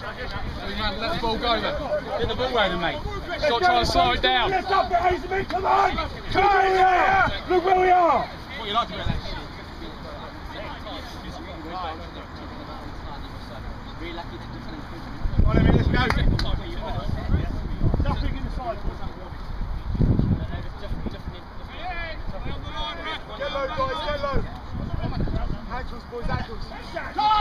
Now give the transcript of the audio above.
Man, let the ball go then. Get the ball round, mate. Stop trying to slow it down. Lift up the Haslemere, come on! Come on here! Look where we are! What you like about that shit? Come on, let's go. Nothing in the side. Get low, guys, get low. Ankles, boys, ankles.